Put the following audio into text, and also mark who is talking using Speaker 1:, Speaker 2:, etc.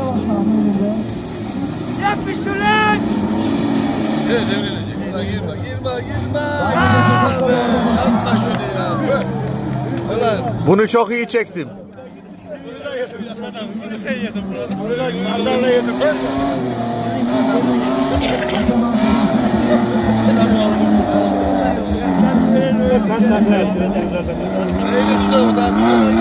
Speaker 1: Yapmıştır lan!
Speaker 2: Evet devrilecek. Ulan girme. Yapma şunu ya. Ulan.
Speaker 3: Bunu çok iyi çektim.
Speaker 2: Bunu sen yedin burada. Bunu da nazarla yedim.
Speaker 4: Ben nazar ettim.
Speaker 2: Neyle tutar o da?